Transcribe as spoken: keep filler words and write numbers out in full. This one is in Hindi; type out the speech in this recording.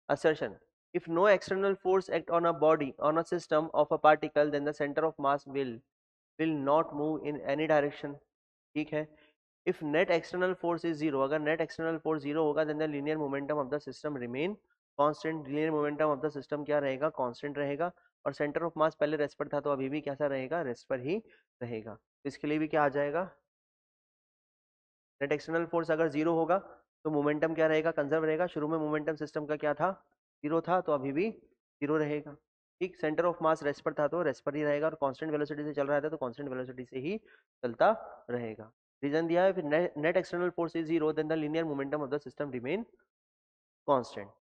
assertion, if no external force act on a body on a system of a particle, then the center of mass will will not move in any direction. ठीक है. If net external force is zero, अगर net external force zero होगा, then the linear momentum of the system remain constant. linear momentum of the system क्या रहेगा, constant रहेगा. और center of mass पहले रेस्ट पर था, तो अभी भी कैसा रहेगा, रेस्ट पर ही रहेगा. इसके लिए भी क्या आ जाएगा, नेट एक्सटर्नल फोर्स अगर जीरो होगा तो मोमेंटम क्या रहेगा, कंजर्व रहेगा. शुरू में मोमेंटम सिस्टम का क्या था, जीरो था, तो अभी भी जीरो रहेगा. ठीक. सेंटर ऑफ मास रेस्ट पर था तो रेस्ट पर ही रहेगा, और कांस्टेंट वेलोसिटी से चल रहा था तो कांस्टेंट वेलोसिटी से ही चलता रहेगा. रीजन दिया है, फिर net external force is zero, then the linear momentum of the system remain constant.